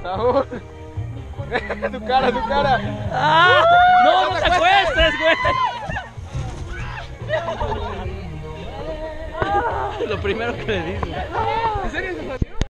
Saúl. Tu cara, tu cara. ¡Ah! ¡No, no te acuestes, güey! Lo primero que le dices.